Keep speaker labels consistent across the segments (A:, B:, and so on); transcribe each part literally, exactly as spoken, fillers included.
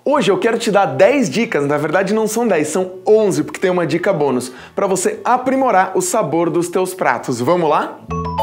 A: Hoje eu quero te dar dez dicas, na verdade não são dez, são onze, porque tem uma dica bônus, para você aprimorar o sabor dos teus pratos. Vamos lá?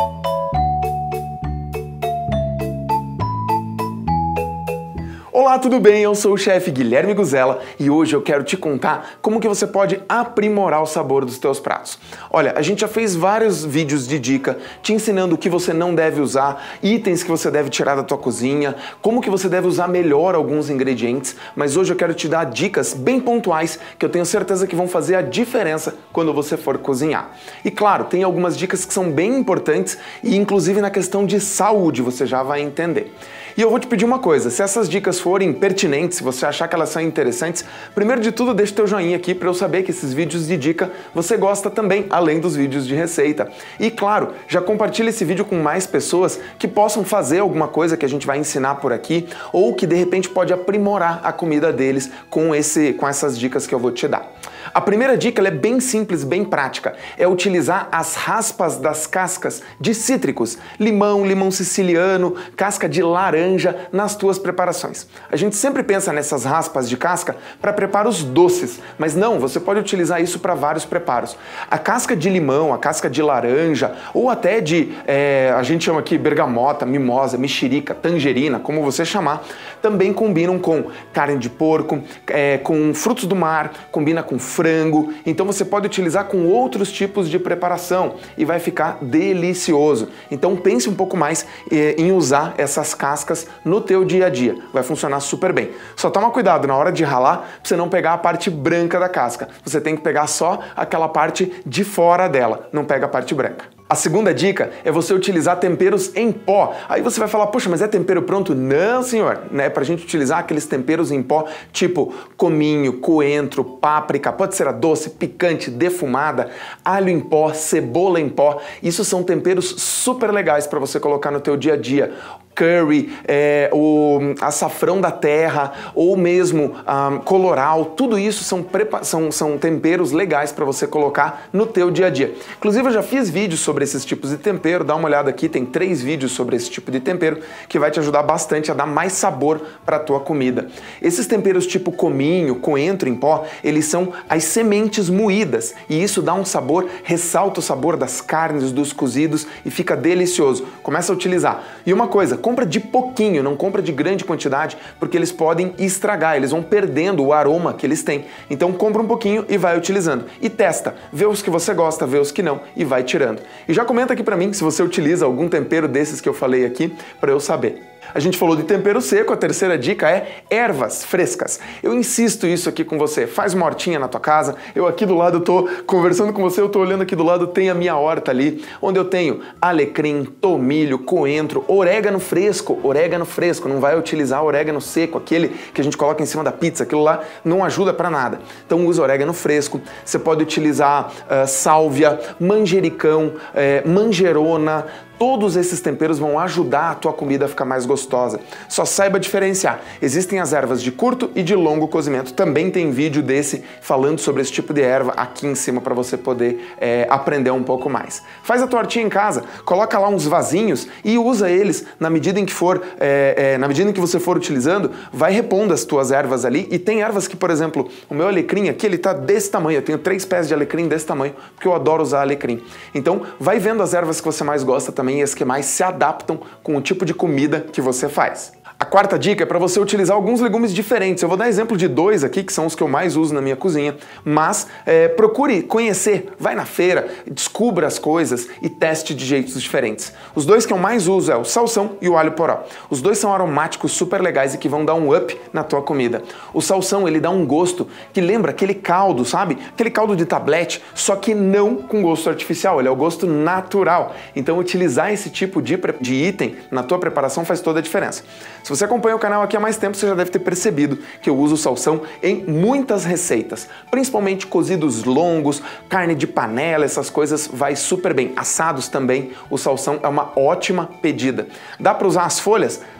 A: Olá, tudo bem? Eu sou o chefe Guilherme Guzella e hoje eu quero te contar como que você pode aprimorar o sabor dos teus pratos. Olha, a gente já fez vários vídeos de dica te ensinando o que você não deve usar, itens que você deve tirar da tua cozinha, como que você deve usar melhor alguns ingredientes, mas hoje eu quero te dar dicas bem pontuais que eu tenho certeza que vão fazer a diferença quando você for cozinhar. E claro, tem algumas dicas que são bem importantes e inclusive na questão de saúde você já vai entender. E eu vou te pedir uma coisa, se essas dicas forem pertinentes, se você achar que elas são interessantes, primeiro de tudo deixa o teu joinha aqui para eu saber que esses vídeos de dica você gosta também, além dos vídeos de receita. E claro, já compartilha esse vídeo com mais pessoas que possam fazer alguma coisa que a gente vai ensinar por aqui, ou que de repente pode aprimorar a comida deles com, esse, com essas dicas que eu vou te dar. A primeira dica ela é bem simples, bem prática, é utilizar as raspas das cascas de cítricos, limão, limão siciliano, casca de laranja nas tuas preparações. A gente sempre pensa nessas raspas de casca para preparos doces, mas não, você pode utilizar isso para vários preparos. A casca de limão, a casca de laranja, ou até de, é, a gente chama aqui bergamota, mimosa, mexerica, tangerina, como você chamar, também combinam com carne de porco, é, com frutos do mar, combina com frango, então você pode utilizar com outros tipos de preparação e vai ficar delicioso. Então pense um pouco mais eh, em usar essas cascas no teu dia a dia, vai funcionar super bem. Só toma cuidado na hora de ralar para você não pegar a parte branca da casca, você tem que pegar só aquela parte de fora dela, não pega a parte branca. A segunda dica é você utilizar temperos em pó. Aí você vai falar, poxa, mas é tempero pronto? Não, senhor. É pra gente utilizar aqueles temperos em pó, tipo cominho, coentro, páprica, pode ser a doce, picante, defumada, alho em pó, cebola em pó. Isso são temperos super legais para você colocar no teu dia a dia. Curry, é, o açafrão da terra ou mesmo um, coloral, tudo isso são, são, são temperos legais para você colocar no teu dia a dia. Inclusive eu já fiz vídeos sobre esses tipos de tempero, dá uma olhada aqui, tem três vídeos sobre esse tipo de tempero que vai te ajudar bastante a dar mais sabor para a tua comida. Esses temperos tipo cominho, coentro em pó, eles são as sementes moídas e isso dá um sabor, ressalta o sabor das carnes, dos cozidos e fica delicioso. Começa a utilizar. E uma coisa, compra de pouquinho, não compra de grande quantidade, porque eles podem estragar, eles vão perdendo o aroma que eles têm. Então compra um pouquinho e vai utilizando. E testa, vê os que você gosta, vê os que não e vai tirando. E já comenta aqui pra mim se você utiliza algum tempero desses que eu falei aqui, pra eu saber. A gente falou de tempero seco, a terceira dica é ervas frescas. Eu insisto isso aqui com você, faz uma hortinha na tua casa, eu aqui do lado tô conversando com você, eu tô olhando aqui do lado, tem a minha horta ali, onde eu tenho alecrim, tomilho, coentro, orégano fresco, orégano fresco, não vai utilizar orégano seco, aquele que a gente coloca em cima da pizza, aquilo lá não ajuda pra nada. Então usa orégano fresco, você pode utilizar uh, sálvia, manjericão, uh, manjerona, todos esses temperos vão ajudar a tua comida a ficar mais gostosa. Só saiba diferenciar. Existem as ervas de curto e de longo cozimento. Também tem vídeo desse falando sobre esse tipo de erva aqui em cima para você poder é, aprender um pouco mais. Faz a tua hortinha em casa, coloca lá uns vasinhos e usa eles na medida em que for, é, é, na medida em que você for utilizando, vai repondo as tuas ervas ali. E tem ervas que, por exemplo, o meu alecrim aqui, ele tá desse tamanho. Eu tenho três pés de alecrim desse tamanho, porque eu adoro usar alecrim. Então, vai vendo as ervas que você mais gosta também e as que mais se adaptam com o tipo de comida que você faz. A quarta dica é para você utilizar alguns legumes diferentes. Eu vou dar exemplo de dois aqui, que são os que eu mais uso na minha cozinha, mas é, procure conhecer, vai na feira, descubra as coisas e teste de jeitos diferentes. Os dois que eu mais uso é o salsão e o alho poró. Os dois são aromáticos super legais e que vão dar um up na tua comida. O salsão, ele dá um gosto que lembra aquele caldo, sabe? Aquele caldo de tablete, só que não com gosto artificial, ele é o gosto natural. Então utilizar esse tipo de, de item na tua preparação faz toda a diferença. Se você acompanha o canal aqui há mais tempo, você já deve ter percebido que eu uso o salsão em muitas receitas, principalmente cozidos longos, carne de panela, essas coisas vai super bem. Assados também, o salsão é uma ótima pedida. Dá para usar as folhas?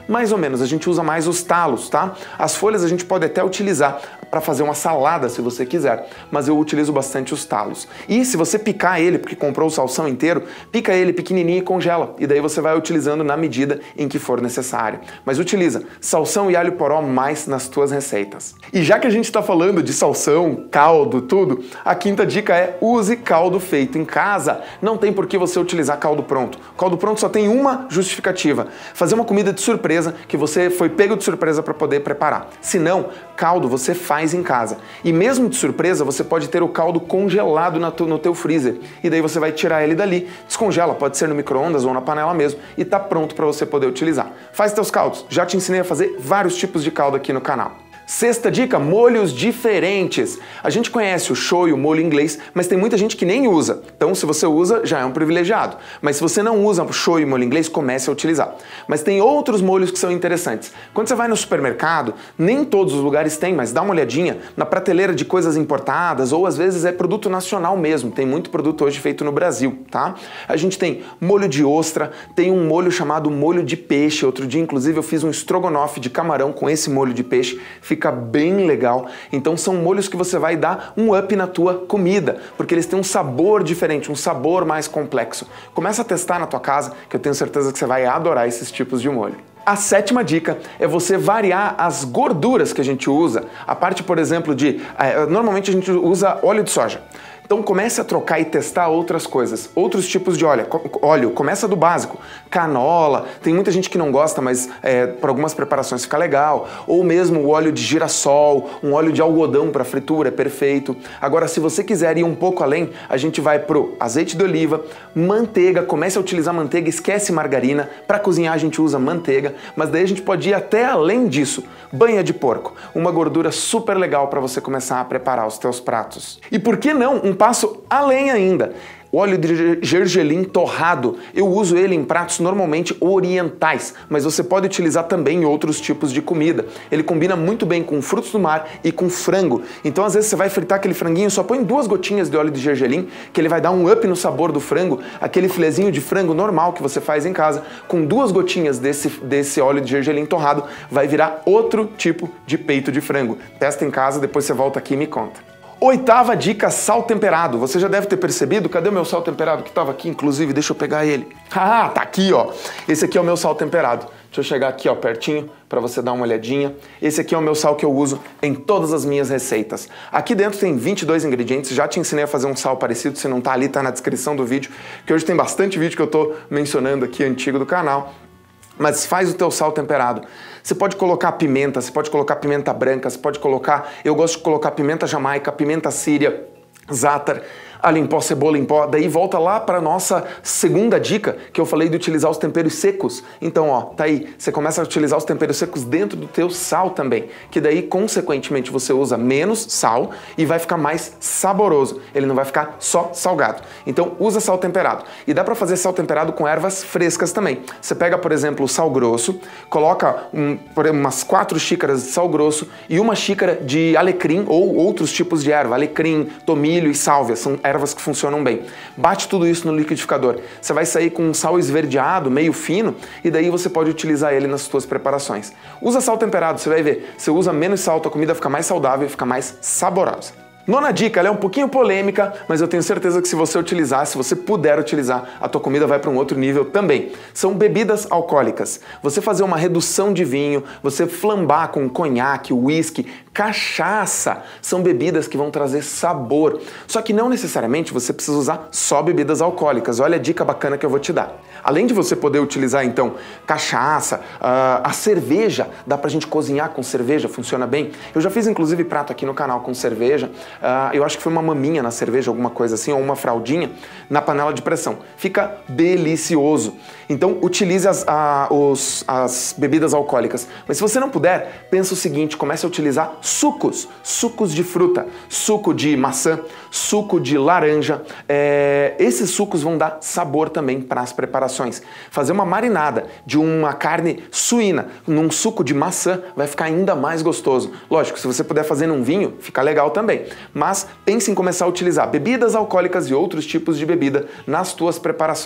A: Mais ou menos, a gente usa mais os talos, tá? As folhas a gente pode até utilizar para fazer uma salada, se você quiser, mas eu utilizo bastante os talos. E se você picar ele, porque comprou o salsão inteiro, pica ele pequenininho e congela, e daí você vai utilizando na medida em que for necessário. Mas utiliza salsão e alho poró mais nas tuas receitas. E já que a gente está falando de salsão, caldo, tudo, a quinta dica é use caldo feito em casa. Não tem por que você utilizar caldo pronto. Caldo pronto só tem uma justificativa: fazer uma comida de surpresa que você foi pego de surpresa para poder preparar. Se não, caldo você faz em casa. E mesmo de surpresa, você pode ter o caldo congelado no teu freezer. E daí você vai tirar ele dali, descongela, pode ser no micro-ondas ou na panela mesmo, e tá pronto para você poder utilizar. Faz teus caldos. Já te ensinei a fazer vários tipos de caldo aqui no canal. Sexta dica, molhos diferentes. A gente conhece o shoyu, o molho inglês, mas tem muita gente que nem usa. Então, se você usa, já é um privilegiado. Mas se você não usa o shoyu e molho inglês, comece a utilizar. Mas tem outros molhos que são interessantes. Quando você vai no supermercado, nem todos os lugares têm, mas dá uma olhadinha na prateleira de coisas importadas, ou às vezes é produto nacional mesmo. Tem muito produto hoje feito no Brasil, tá? A gente tem molho de ostra, tem um molho chamado molho de peixe. Outro dia, inclusive, eu fiz um estrogonofe de camarão com esse molho de peixe. Fica bem legal. Então são molhos que você vai dar um up na tua comida, porque eles têm um sabor diferente, um sabor mais complexo. Começa a testar na tua casa, que eu tenho certeza que você vai adorar esses tipos de molho. A sétima dica é você variar as gorduras que a gente usa. A parte, por exemplo, de... Eh, normalmente a gente usa óleo de soja. Então comece a trocar e testar outras coisas, outros tipos de óleo. Óleo, começa do básico, canola, tem muita gente que não gosta, mas é, para algumas preparações fica legal, ou mesmo o óleo de girassol, um óleo de algodão para fritura, é perfeito. Agora, se você quiser ir um pouco além, a gente vai pro azeite de oliva, manteiga, comece a utilizar manteiga, esquece margarina, para cozinhar a gente usa manteiga, mas daí a gente pode ir até além disso, banha de porco, uma gordura super legal para você começar a preparar os teus pratos. E por que não um passo além ainda? O óleo de gergelim torrado, eu uso ele em pratos normalmente orientais, mas você pode utilizar também em outros tipos de comida. Ele combina muito bem com frutos do mar e com frango. Então às vezes você vai fritar aquele franguinho, só põe duas gotinhas de óleo de gergelim, que ele vai dar um up no sabor do frango. Aquele filezinho de frango normal que você faz em casa, com duas gotinhas desse, desse óleo de gergelim torrado, vai virar outro tipo de peito de frango. Testa em casa, depois você volta aqui e me conta. Oitava dica, sal temperado. Você já deve ter percebido, cadê o meu sal temperado que estava aqui, inclusive, deixa eu pegar ele. Ah, tá aqui, ó. Esse aqui é o meu sal temperado. Deixa eu chegar aqui, ó, pertinho, para você dar uma olhadinha. Esse aqui é o meu sal que eu uso em todas as minhas receitas. Aqui dentro tem vinte e dois ingredientes, já te ensinei a fazer um sal parecido, se não tá ali, tá na descrição do vídeo, que hoje tem bastante vídeo que eu tô mencionando aqui, antigo do canal. Mas faz o teu sal temperado. Você pode colocar pimenta, você pode colocar pimenta branca, você pode colocar... Eu gosto de colocar pimenta jamaica, pimenta síria, za'atar, alho em pó, cebola em pó. Daí volta lá para nossa segunda dica, que eu falei de utilizar os temperos secos. Então, ó, tá aí. Você começa a utilizar os temperos secos dentro do teu sal também, que daí, consequentemente, você usa menos sal e vai ficar mais saboroso. Ele não vai ficar só salgado. Então, usa sal temperado. E dá para fazer sal temperado com ervas frescas também. Você pega, por exemplo, o sal grosso, coloca um, por exemplo, umas quatro xícaras de sal grosso e uma xícara de alecrim ou outros tipos de erva, alecrim, tomilho e sálvia. São ervas que funcionam bem. Bate tudo isso no liquidificador. Você vai sair com um sal esverdeado, meio fino, e daí você pode utilizar ele nas suas preparações. Usa sal temperado, você vai ver. Você usa menos sal, a comida fica mais saudável e fica mais saborosa. Nona dica, ela é um pouquinho polêmica, mas eu tenho certeza que se você utilizar, se você puder utilizar, a tua comida vai para um outro nível também. São bebidas alcoólicas. Você fazer uma redução de vinho, você flambar com conhaque, uísque, cachaça, são bebidas que vão trazer sabor. Só que não necessariamente você precisa usar só bebidas alcoólicas. Olha a dica bacana que eu vou te dar. Além de você poder utilizar, então, cachaça, uh, a cerveja, dá pra gente cozinhar com cerveja, funciona bem. Eu já fiz, inclusive, prato aqui no canal com cerveja. Uh, eu acho que foi uma maminha na cerveja, alguma coisa assim, ou uma fraldinha na panela de pressão. Fica delicioso. Então, utilize as, uh, os, as bebidas alcoólicas. Mas se você não puder, pensa o seguinte, comece a utilizar sucos. Sucos de fruta, suco de maçã, suco de laranja. É, esses sucos vão dar sabor também para as preparações. Fazer uma marinada de uma carne suína num suco de maçã vai ficar ainda mais gostoso. Lógico, se você puder fazer num vinho, fica legal também. Mas pense em começar a utilizar bebidas alcoólicas e outros tipos de bebida nas tuas preparações.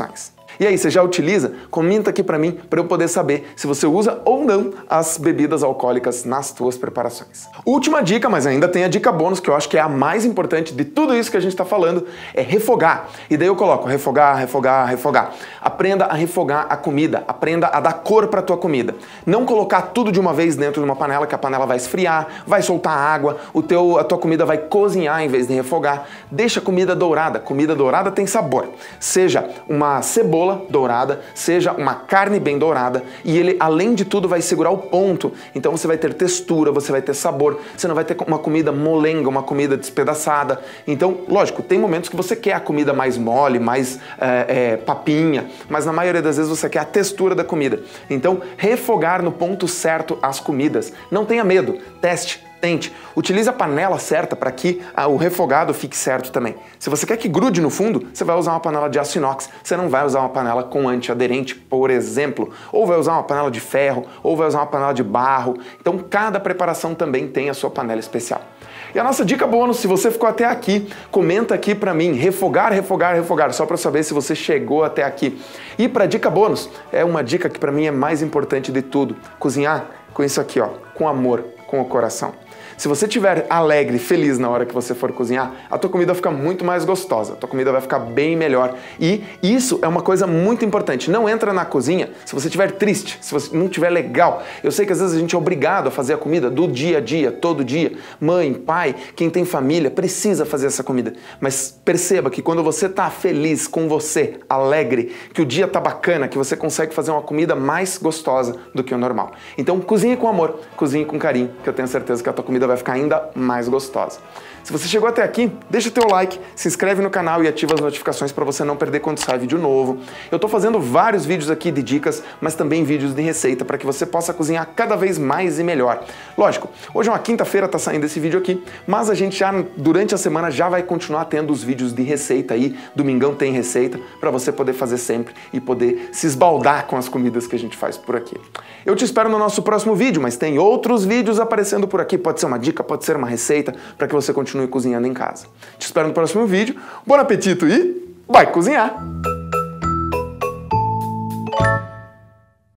A: E aí, você já utiliza? Comenta aqui pra mim, para eu poder saber se você usa ou não as bebidas alcoólicas nas tuas preparações. Última dica, mas ainda tem a dica bônus, que eu acho que é a mais importante de tudo isso que a gente está falando, é refogar. E daí eu coloco refogar, refogar, refogar. Aprenda a refogar a comida, aprenda a dar cor para a tua comida. Não colocar tudo de uma vez dentro de uma panela, que a panela vai esfriar, vai soltar água, o teu, a tua comida vai cozinhar em vez de refogar. Deixa a comida dourada. Comida dourada tem sabor. Seja uma cebola dourada, seja uma carne bem dourada, e ele, além de tudo, vai segurar o ponto. Então você vai ter textura, você vai ter sabor, você não vai ter uma comida molenga, uma comida despedaçada. Então, lógico, tem momentos que você quer a comida mais mole, mais é, é, papinha, mas na maioria das vezes você quer a textura da comida. Então, refogar no ponto certo as comidas. Não tenha medo, teste. Tente. Utilize a panela certa para que ah, o refogado fique certo também. Se você quer que grude no fundo, você vai usar uma panela de aço inox. Você não vai usar uma panela com antiaderente, por exemplo. Ou vai usar uma panela de ferro, ou vai usar uma panela de barro. Então, cada preparação também tem a sua panela especial. E a nossa dica bônus, se você ficou até aqui, comenta aqui pra mim, refogar, refogar, refogar, só pra saber se você chegou até aqui. E pra dica bônus, é uma dica que pra mim é mais importante de tudo, cozinhar com isso aqui, ó, com amor, com o coração. Se você estiver alegre, feliz na hora que você for cozinhar, a tua comida fica muito mais gostosa, a tua comida vai ficar bem melhor. E isso é uma coisa muito importante. Não entra na cozinha se você estiver triste, se você não estiver legal. Eu sei que às vezes a gente é obrigado a fazer a comida do dia a dia, todo dia. Mãe, pai, quem tem família precisa fazer essa comida. Mas perceba que quando você está feliz com você, alegre, que o dia tá bacana, que você consegue fazer uma comida mais gostosa do que o normal. Então cozinhe com amor, cozinhe com carinho, que eu tenho certeza que a tua comida vai ficar ainda mais gostosa. Se você chegou até aqui, deixa teu like, se inscreve no canal e ativa as notificações para você não perder quando sai vídeo novo. Eu tô fazendo vários vídeos aqui de dicas, mas também vídeos de receita para que você possa cozinhar cada vez mais e melhor. Lógico, hoje é uma quinta-feira, tá saindo esse vídeo aqui, mas a gente já durante a semana já vai continuar tendo os vídeos de receita aí. Domingão tem receita para você poder fazer sempre e poder se esbaldar com as comidas que a gente faz por aqui. Eu te espero no nosso próximo vídeo, mas tem outros vídeos aparecendo por aqui. Pode ser uma dica, pode ser uma receita, para que você continue cozinhando em casa. Te espero no próximo vídeo. Bom apetite e vai cozinhar!